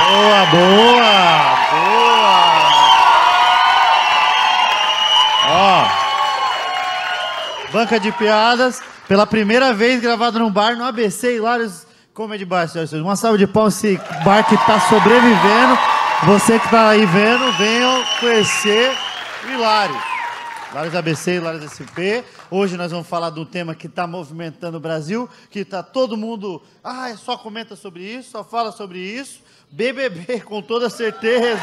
Boa, boa, boa. Ó, banca de piadas, pela primeira vez gravado num bar no ABC Hilários Comedy Bar, senhoras e senhores. Uma salva de palmas, esse bar que tá sobrevivendo. Você que tá aí vendo, venham conhecer o Hilários. Hilários ABC, Hilários SP. Hoje nós vamos falar de um tema que está movimentando o Brasil, que está todo mundo... só comenta sobre isso, só fala sobre isso. BBB, com toda certeza.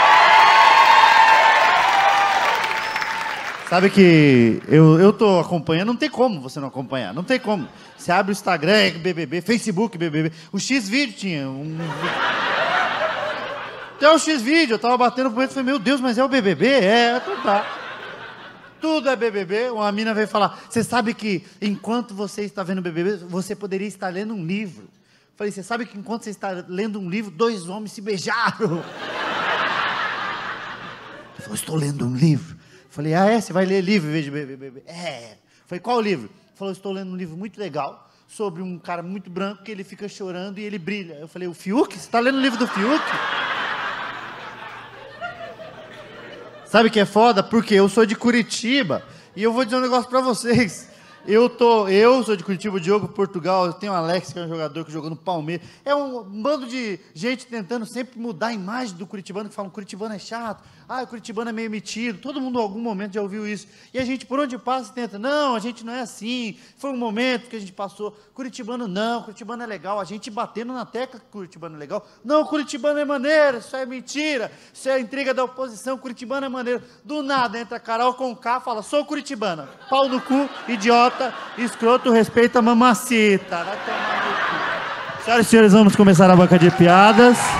Sabe que eu tô acompanhando, não tem como você não acompanhar, não tem como. Você abre o Instagram, BBB, Facebook, BBB. O X-Vídeo tinha Até o X-Vídeo, eu tava batendo pro e falei, meu Deus, mas é o BBB? Então tá. Tudo é BBB. Uma mina veio falar, você sabe que enquanto você está vendo BBB, você poderia estar lendo um livro. Falei, você sabe que enquanto você está lendo um livro, 2 homens se beijaram. Ele falou, estou lendo um livro. Falei, você vai ler livro em vez de BBB? Falei, qual livro? Ele falou, estou lendo um livro muito legal sobre um cara muito branco que ele fica chorando e ele brilha. Eu falei, o Fiuk? Você está lendo o livro do Fiuk? Sabe o que é foda? Porque eu sou de Curitiba e eu vou dizer um negócio pra vocês. Eu sou de Curitiba, o Diogo Portugal, eu tenho o Alex, que é um jogador que jogou no Palmeiras. É um bando de gente tentando sempre mudar a imagem do curitibano, que falam que o curitibano é chato, o curitibano é meio metido. Todo mundo em algum momento já ouviu isso. E a gente, por onde passa, tenta, não, a gente não é assim, foi um momento que a gente passou. Curitibano não, curitibano é legal. A gente batendo na tecla que curitibano é legal. Não, curitibano é maneiro, isso é mentira, isso é intriga da oposição, curitibano é maneiro. Do nada entra a Carol Conká, fala, sou curitibana, pau no cu, idiota, escroto, respeita a mamacita. Vai tomar no cu. Senhoras e senhores, vamos começar a banca de piadas.